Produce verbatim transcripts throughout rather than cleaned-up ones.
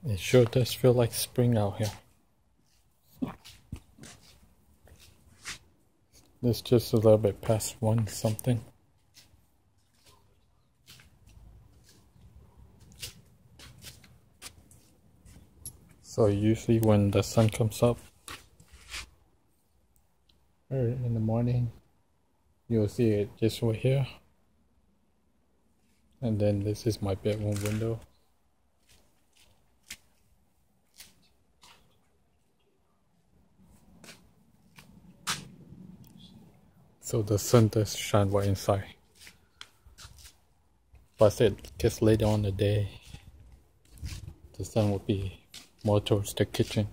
It sure does feel like spring out here. It's just a little bit past one something. So usually when the sun comes up early in the morning, you'll see it just right here. And then this is my bedroom window. So the sun does shine right inside. But it gets later on in the day, the sun will be more towards the kitchen.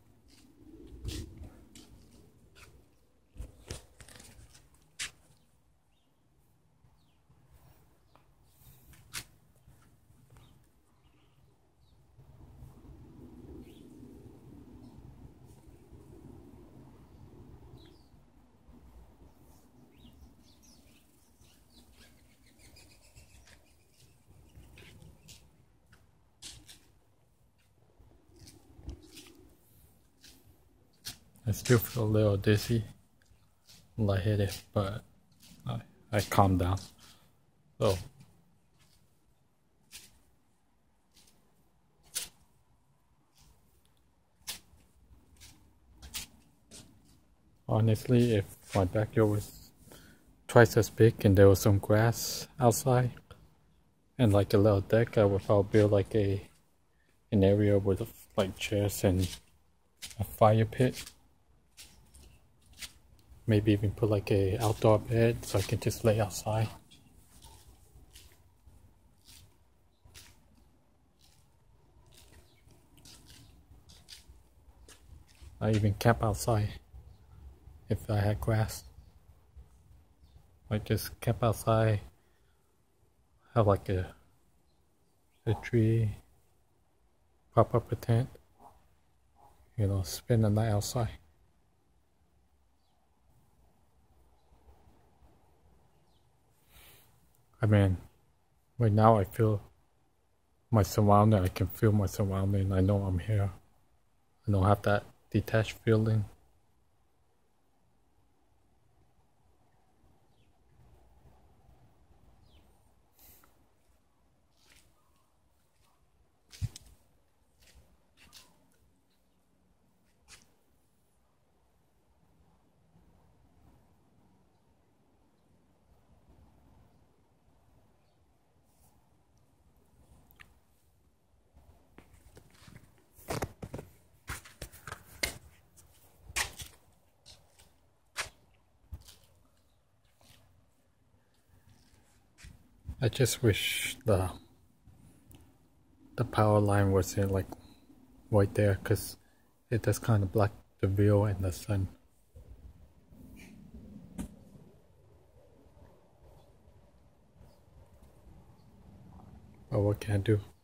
I still feel a little dizzy, lightheaded, but I, I calmed down. So, honestly, if my backyard was twice as big and there was some grass outside and like a little deck, I would probably build like a an area with like chairs and a fire pit. Maybe even put like a outdoor bed so I can just lay outside. I even camp outside if I had grass. I just camp outside, have like a a tree, prop up a tent, you know, spend the night outside. I mean, right now I feel my surrounding, I can feel my surrounding, I know I'm here. I don't have that detached feeling. I just wish the the power line wasn't like right there, because it does kind of block the view and the sun. But what can I do?